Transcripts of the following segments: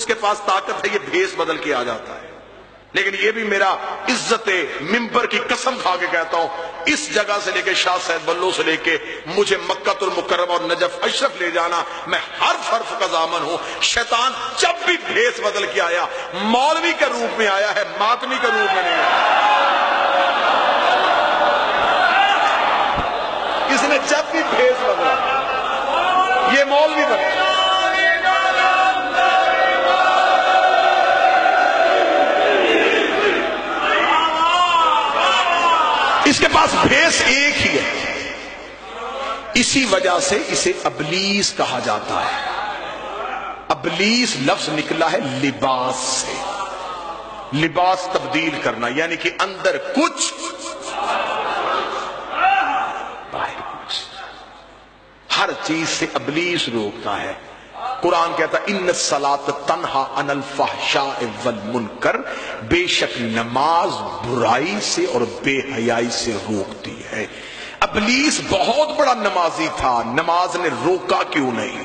اس کے پاس طاقت ہے یہ بھیس بدل کے آ جاتا ہے. لیکن یہ بھی میرا عزت منبر کی قسم کھا کے کہتا ہوں، اس جگہ سے لے کے شاہ سید بلو سے لے کے مجھے مکہ المکرمہ اور نجف اشرف لے جانا، میں حرف حرف کا ضامن ہوں. شیطان جب بھی بھیس بدل کے آیا مولوی کے روپ میں آیا ہے، ماتمی کے روپ میں نہیں آیا. اس نے جب بھی بھیس بدلا یہ مولوی بنا. اس کے پاس بھیس ایک ہی ہے، اسی وجہ سے اسے ابلیس کہا جاتا ہے. ابلیس لفظ نکلا ہے لباس سے، لباس تبدیل کرنا، یعنی کہ اندر کچھ باہر کچھ. ہر چیز سے ابلیس روکتا ہے. قرآن کہتا ہے ان الصلاۃ تنہا عن الفحشاء والمنکر، بے شک نماز برائی سے اور بے حیائی سے روکتی ہے. ابلیس بہت بڑا نمازی تھا، نماز نے روکا کیوں نہیں؟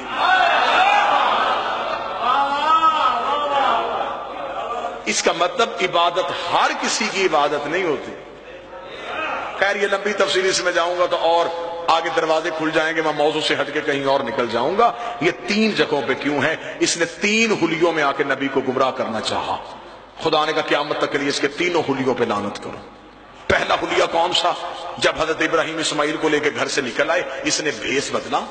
اس کا مطلب عبادت ہر کسی کی عبادت نہیں ہوتی. خیر یہ لمبی تفصیل اس میں جاؤں گا تو اور آگے دروازے کھل جائیں گے، میں موضوع سے ہٹ کے کہیں اور نکل جاؤں گا. یہ 3 جگہوں پہ کیوں ہے؟ اس نے 3 حلیوں میں آ کے نبی کو گمراہ کرنا چاہا. خدا نے کہا قیامت تک کے لیے اس کے 3 حلیوں پہ لعنت کرو. پہلا حلیہ کون سا؟ جب حضرت ابراہیم اسماعیل کو لے کے گھر سے نکل آئے اس نے بھیس بدلا،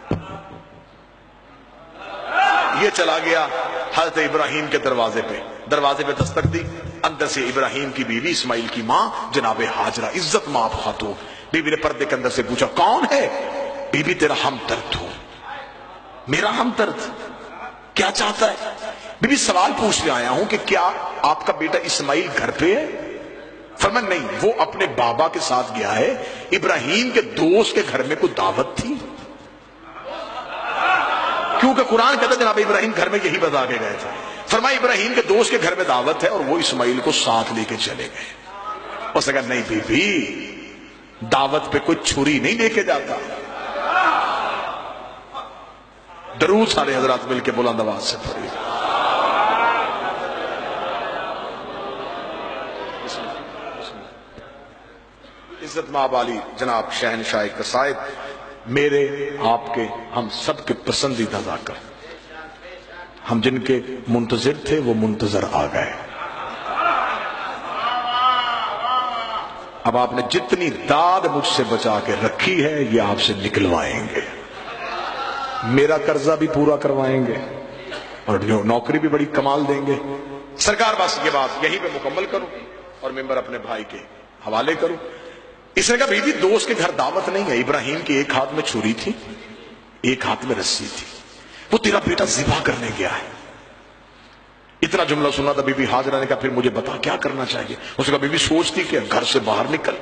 یہ چلا گیا حضرت ابراہیم کے دروازے پہ دستک دی. اندر سے ابراہیم کی بیوی اسماعیل کی ماں جناب ہاجرہ، عزت مآب خاتون. بیوی نے پردے کے اندر سے پوچھا کون ہے؟ بیوی تیرا ہمدرد ہوں. میرا ہمدرد؟ کیا چاہتا ہے؟ بیوی سوال پوچھنے آیا ہوں کہ کیا آپ کا بیٹا اسماعیل گھر پہ ہے؟ فرمایا نہیں، وہ اپنے بابا کے ساتھ گیا ہے، ابراہیم کے دوست کے گھر میں کوئی دعوت تھی. کیونکہ قرآن کہتا ہے جناب ابراہیم گھر میں یہی بتا کے گئے تھے. فرمایا ابراہیم کے دوست کے گھر میں دعوت ہے اور وہ اسماعیل کو ساتھ لے کے چلے گئے. اس نے کہا نہیں بی بی، دعوت پہ کوئی چھری نہیں لے کے جاتا. درود سارے حضرات مل کے بلند آواز سے پڑھیے. عزت مآب علی جناب شہنشاہ قصائد، میرے آپ کے ہم سب کے پسندیدہ ذاکر، ہم جن کے منتظر تھے وہ منتظر آ گئے. اب آپ نے جتنی داد مجھ سے بچا کے رکھی ہے یہ آپ سے نکلوائیں گے، میرا قرضہ بھی پورا کروائیں گے اور نوکری بھی بڑی کمال دیں گے. سرکار بس یہ بات یہیں پہ مکمل کروں اور ممبر اپنے بھائی کے حوالے کروں. اس نے کہا بی بی دوست کے گھر دعوت نہیں ہے، ابراہیم کے ایک ہاتھ میں چھری تھی ایک ہاتھ میں رسی تھی، وہ تیرا بیٹا ذبح کرنے گیا ہے. اتنا جملہ سنا تھا بی بی ہاجرہ نے کہا پھر مجھے بتا کیا کرنا چاہیے؟ اس نے کہا بی بی سوچتی کہ گھر سے باہر نکل،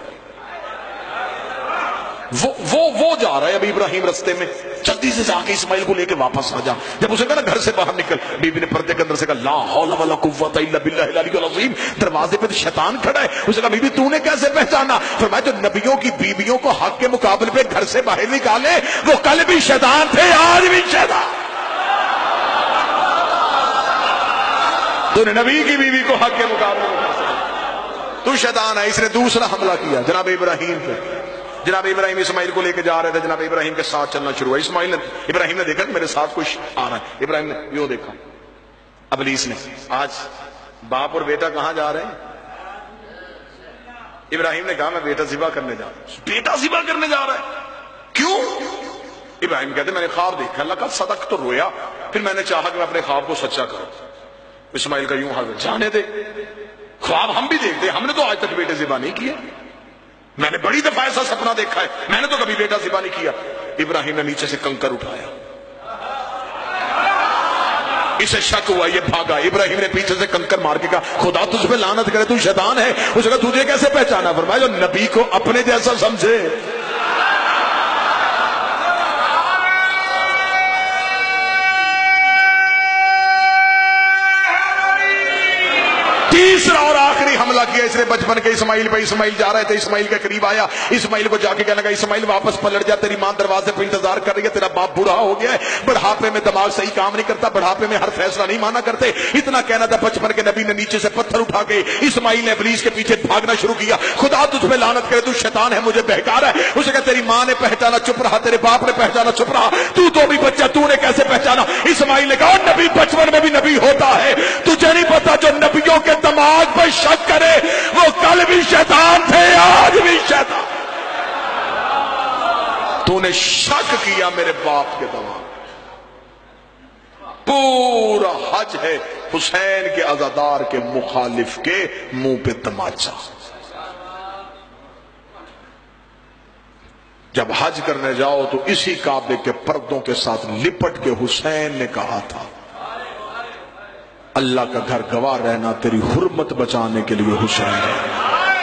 وہ جا رہا ہے ابھی ابراہیم رستے میں، جلدی سے جا کے اسماعیل کو لے کے واپس آ جا. جب اسے کہا نا گھر سے باہر نکل، بی بی نے پردے کے اندر سے کہا لا حول ولا قوت الا باللہ العلی العظیم. دروازے پہ شیطان کھڑا ہے. اسے کہا بی بی تو نے کیسے پہچانا؟ فرمایا جو نبیوں کی بیویوں کو حق کے مقابلے پہ گھر سے باہر نکالے وہ کل بھی شیطان تھے آج بھی شیطان. تو نے نبی کی بیوی کو حق کے مقابلے میں تو شیطان ہے. اس نے دوسرا حملہ کیا جناب ابراہیم پہ. جناب ابراہیم اسماعیل کو لے کے جا رہے تھے، جناب ابراہیم کے ساتھ چلنا شروع ہوا. ابراہیم نے دیکھا کہ میرے ساتھ کچھ آ رہا ہے. ابراہیم نے یوں دیکھا. ابلیس نے آج باپ اور بیٹا کہاں جا رہے ہیں؟ ابراہیم نے کہا میں بیٹا ذبح کرنے جا رہا ہوں. بیٹا ذبح کرنے جا رہا ہے کیوں؟ ابراہیم کہتے میں نے خواب دیکھا، اللہ کا صدق تو رویا، پھر میں نے چاہا کہ میں اپنے خواب کو سچا کروں. اسماعیل کا یوں حال جانے دے، خواب ہم بھی دیکھتے ہیں، ہم نے تو آج تک بیٹے ذبح نہیں کیے. میں نے بڑی دفعہ ایسا سپنا دیکھا ہے، میں نے تو کبھی بیٹا ذبح نہیں کیا. ابراہیم نے نیچے سے کنکر اٹھایا، اسے شک ہوا یہ بھاگا. ابراہیم نے پیچھے سے کنکر مار کے کہا خدا تجھ پہ لعنت کرے تو شیطان ہے. اس نے کہا تجھے کیسے پہچانا؟ فرمایا جو نبی کو اپنے جیسا سمجھے. تیسرا اور آخری حملہ کیا اس نے بچپن کے اسماعیل پہ. اسماعیل جا رہے تھے, اسماعیل کے قریب آیا, اسماعیل کو جا کے کہنے لگا اسماعیل واپس پلٹ جا, تیری ماں دروازے پہ انتظار کر رہی ہے, تیرا باپ بوڑھا ہو گیا ہے, بڑھاپے میں دماغ صحیح کام نہیں کرتا, بڑھاپے میں ہر فیصلہ نہیں مانا کرتے. اتنا کہنا تھا, بچپن کے نبی نے نیچے سے پتھر اٹھا کے اسماعیل نے ابلیس کے پیچھے بھاگنا شروع کیا. خدا تجھ پہ لعنت کرے, تو شیطان ہے, مجھے بہکا رہا ہے. اسے کہا تیری ماں نے پہچانا چپ رہا, تیرے باپ نے پہچانا چپ رہا, تو بھی بچہ, تو نے کیسے پہچانا؟ اسماعیل نے کہا نبی بچپن میں بھی نبی ہوتا ہے, تجھے نہیں پتا جو نبیوں کے دماغ پر شک کرے وہ کل بھی شیطان تھے, آج بھی شیطان. تو نے شک کیا میرے باپ کے دماغ. پورا حج ہے حسین کے عزادار کے مخالف کے منہ پہ تماچا. جب حج کرنے جاؤ تو اسی کعبے کے پردوں کے ساتھ لپٹ کے حسین نے کہا تھا اللہ کا گھر گواہ رہنا تیری حرمت بچانے کے لیے حسین ہے.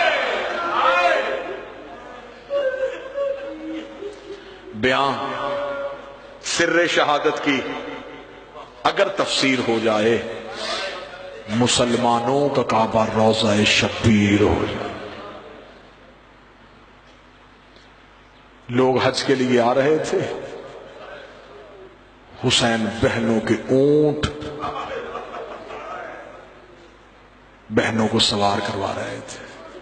بیان سر شہادت کی اگر تفسیر ہو جائے, مسلمانوں کا کعبہ روضہ شبیر ہو جائے. لوگ حج کے لیے آ رہے تھے, حسین بہنوں کے اونٹ بہنوں کو سوار کروا رہے تھے.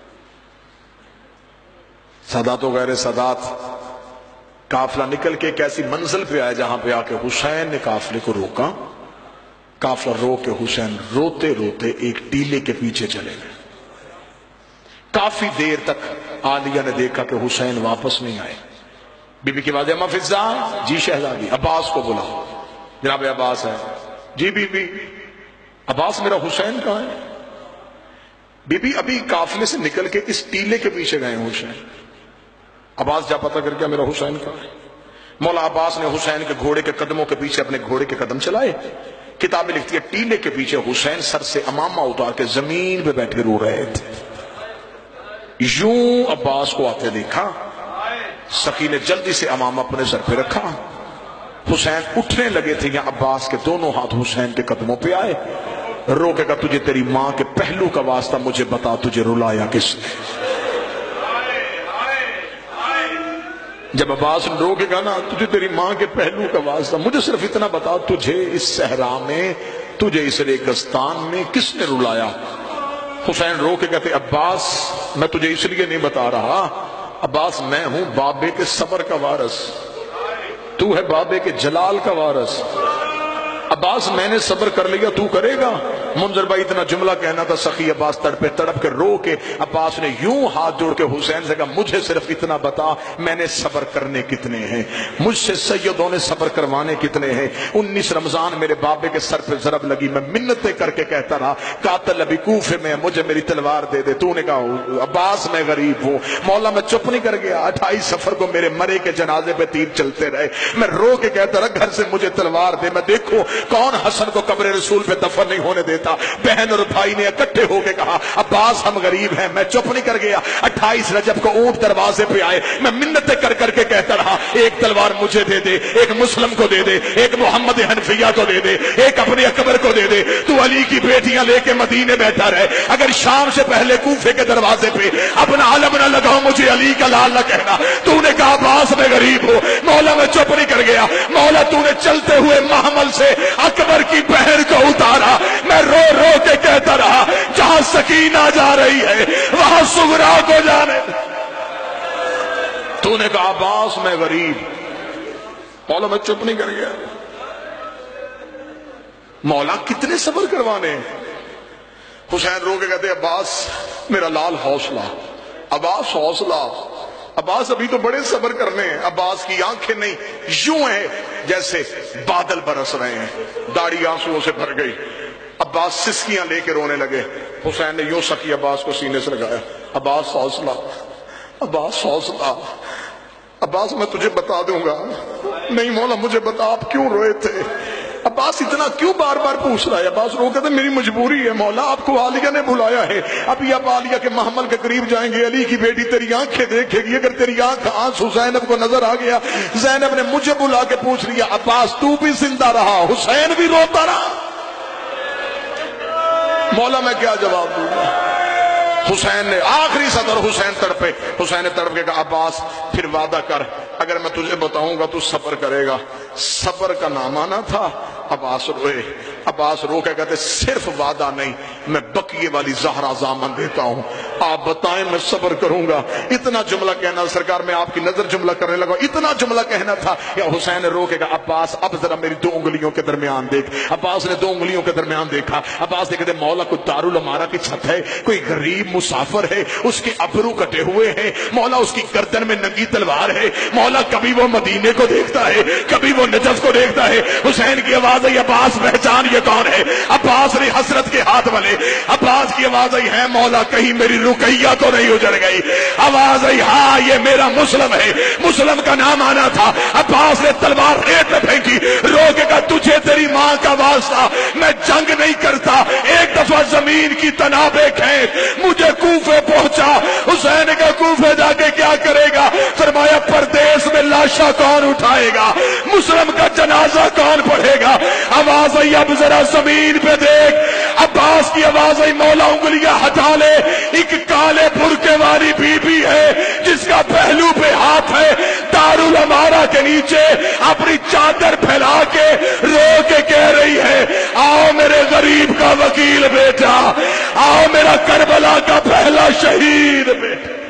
سادات و غیر سادات قافلہ نکل کے ایک ایسی منزل پہ آئے جہاں پہ آ کے حسین نے قافلے کو روکا. قافلہ رو کے حسین روتے روتے ایک ٹیلے کے پیچھے چلے گئے. کافی دیر تک عالیہ نے دیکھا کہ حسین واپس نہیں آئے. بی بی کی آواز اما فضا, جی شہزادی. عباس کو بلا, جناب عباس ہے. G B be. عباس میرا حسین کہاں ہے؟ بی بی ابھی قافلے سے نکل کے اس ٹیلے کے پیچھے گئے حسین. عباس جا پتہ کر کے میرا حسین کہاں ہے؟ مولا عباس نے حسین کے گھوڑے کے قدموں کے پیچھے اپنے گھوڑے کے قدم چلائے. کتابیں لکھتی ہے ٹیلے کے پیچھے حسین سر سے امامہ اتار کے زمین پہ بیٹھے رو رہے تھے. یوں عباس کو آتے دیکھا, سخی نے جلدی سے امامہ اپنے سر پہ رکھا. حسین اٹھنے لگے تھے, یا عباس کے دونوں ہاتھ حسین کے قدموں پہ آئے. رو کے کہا تجھے تیری ماں کے پہلو کا واسطہ مجھے بتا, تجھے رلایا کس نے؟ جب عباس نے رو کے کہا نا تجھے تیری ماں کے پہلو کا واسطہ, مجھے صرف اتنا بتا, تجھے اس صحرا میں, تجھے اس ریگستان میں کس نے رلایا؟ حسین رو کے کہتے عباس میں تجھے اس لیے نہیں بتا رہا, عباس میں ہوں بابے کے صبر کا وارث, تو ہے بابے کے جلال کا وارث. عباس میں نے صبر کر لیا, تو کرے گا؟ منظر بھائی اتنا جملہ کہنا تھا, سخی عباس تڑپے تڑپ کے رو کے عباس نے یوں ہاتھ جوڑ کے حسین سے کہا مجھے صرف اتنا بتا, میں نے صبر کرنے کتنے ہیں, مجھ سے سیدوں نے صبر کروانے کتنے ہیں. 19 رمضان میرے بابے کے سر پہ ضرب لگی, میں منتیں کر کے کہتا رہا قاتل ابھی کوفے میں, مجھے میری تلوار دے دے. تو نے کہا عباس میں غریب ہوں. مولا میں چپ نہیں کر گیا, 28 سفر کو میرے مرے کے جنازے پہ تیر چلتے رہے, میں رو کے کہتا رہا گھر سے مجھے تلوار دے, میں دیکھو کون حسن کو قبر رسول پہ دفن نہیں ہونے دیتا. بہن اور بھائی نے اکٹھے ہو کے کہا عباس ہم غریب ہیں. میں چپ نہیں کر گیا. 28 رجب کو اونٹ دروازے پہ آئے, میں منتیں کر کر کے کہتا رہا ایک تلوار مجھے دے دے, ایک مسلم کو دے دے, ایک محمد حنفیہ کو دے دے, ایک اپنے اکبر کو دے دے. تو علی کی بیٹیاں لے کے مدینے بیٹھا رہے, اگر شام سے پہلے کوفے کے دروازے پہ اپنا علم نہ لگاؤ مجھے علی کا لال نہ کہنا. تو نے کہا عباس میں غریب ہوں. مولا میں چپ نہیں کر گیا, مولا تو نے چلتے ہوئے محمل سے اکبر کی بہن کو اتارا. میں رو رو کے کہتا رہا جہاں سکینہ جا رہی ہے وہاں سغرا کو جانے. تو نے کہا عباس میں غریب. مولا میں چپ نہیں کر گیا. مولا کتنے صبر کروانے. حسین رو کے کہتے عباس میرا لال حوصلہ, عباس حوصلہ. عباس ابھی تو بڑے صبر کرنے ہیں. عباس کی آنکھیں نہیں یوں ہیں جیسے بادل برس رہے ہیں, داڑھی آنسوؤں سے بھر گئی. عباس سسکیاں لے کے رونے لگے. حسین نے یوں سکی عباس کو سینے سے لگایا, عباس حوصلہ, عباس حوصلہ. عباس میں تجھے بتا دوں گا. نہیں مولا مجھے بتا آپ کیوں روئے تھے. عباس اتنا کیوں بار بار پوچھ رہا ہے. عباس رو کہتے میری مجبوری ہے مولا, آپ کو عالیہ نے بلایا ہے. ابھی آپ عالیہ کے محمل کے قریب جائیں گے, علی کی بیٹی تیری آنکھیں دیکھے گی, اگر تیری آنکھ آنسو زینب کو نظر آ گیا. زینب نے مجھے بلا کے پوچھ لیا عباس تو بھی زندہ رہا, حسین بھی روتا رہا. مولا میں کیا جواب دوں گا؟ حسین نے آخری صدر، حسین تڑپے، حسین نے تڑپ کے کہا عباس پھر وعدہ کر، اگر میں تجھے بتاؤں گا تو صبر کرے گا۔ صبر کا نام آنا تھا۔ عباس روئے، عباس رو کے کہتے صرف وعدہ نہیں، میں بقیے والی زہرا زامن دیتا ہوں، آپ بتائیں میں صبر کروں گا۔ اتنا جملہ کہنا، سرکار میں آپ کی نظر جملہ کرنے لگا، اتنا جملہ کہنا تھا۔ یا حسین نے رو کے کہا عباس اب ذرا میری دو انگلیوں کے درمیان دیکھ۔ عباس نے دو انگلیوں کے درمیان دیکھا۔ عباس نے کہتے مولا کوئی دارالعمارہ کی چھت ہے، کوئی غریب مسافر ہے، اس کے ابرو کٹے ہوئے ہیں، مولا اس کی گردن میں ننگی تلوار ہے، مولا کبھی وہ مدینے کو دیکھتا ہے، کبھی وہ نجف کو دیکھتا ہے۔ حسین کی آواز آئی عباس پہچان یہ کون ہے؟ عباس نے حسرت کے ہاتھ بلے، عباس کی آواز آئی ہے مولا کہیں میری رقیہ تو نہیں اجڑ گئی؟ آواز آئی ہاں یہ میرا مسلم ہے، مسلم کا نام آنا تھا۔ عباس نے تلوار ریت میں پھینکی، رو کے کہا تجھے تیری ماں کا واسطہ میں جنگ نہیں کرتا، ایک دفعہ زمین کی تنابیں کھینچ مجھے کوفے پہنچا۔ حسین کا کوفے جا کے کیا کرے گا؟ فرمایا پردیس میں لاشا کون اٹھائے گا، مسلم کا جنازہ کون پڑھے گا؟ آواز آئی اب ذرا زمین پہ دیکھ۔ عباس کی آواز آئی مولا انگلیاں ہٹا لے، ایک کالے برقعے والی بی بی ہے جس کا پہلو پہ ہاتھ ہے، دارالعمارہ کے نیچے اپنی چادر پھیلا کے رو کے کہہ رہی ہے آؤ میرے غریب کا وکیل بیٹا، آؤ میرا کربلا کا پہلا شہید بیٹا۔